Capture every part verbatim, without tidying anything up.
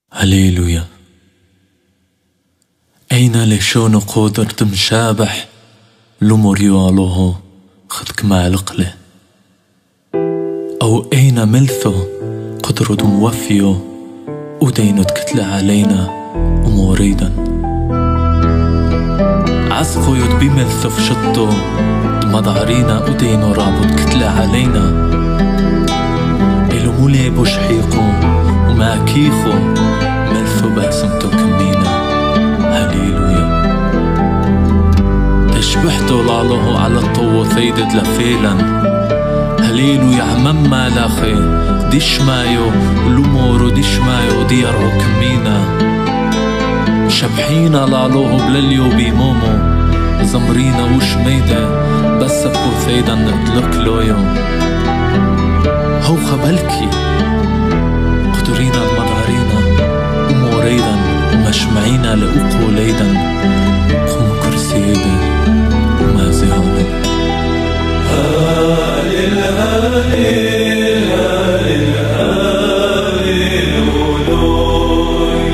هللويا. أين لشون قدر تمشابح لمريو الله خدك مع القلة، أو أين ملثو قدر دم وفيو ودينو تكتل علينا أموريدا عسقو يد بملثو في شطو دمضعرينا ودينو رابو تكتل علينا إلو مولي بوشحيقو وماكيخو ملثو باسمتو كمينا. هللويا. تشبحتو لالوه على الطو ثيدد لفيلا. هللويا. عمم مالاخي ديش مايو لومورو ديش مايو ديارو كمينا. شبحينا لالوه بلليو بيمومو زمرينا وش ميدا بس بو ثيدا ندلك لويو. هو خبالكي قدرينا المضعرينا وموريدا ومشمعينا لأقو ليدا قم كرسيدا وما زهونا. هالل هالل هالل هالل ولوي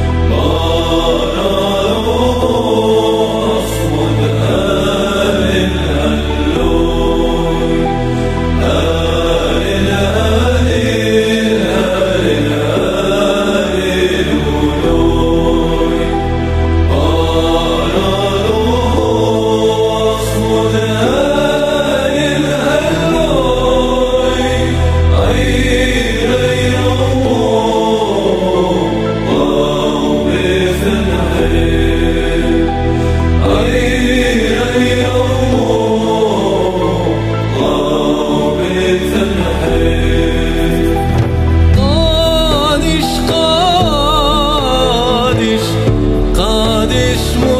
بارارو أصمد هالل هاللوي هالل هالل هالل هالل ولوي بارارو أصمد هالل هاللوي عير يرمو وبثن حيل عير يرمو وبثن حيل. قادش قادش قادش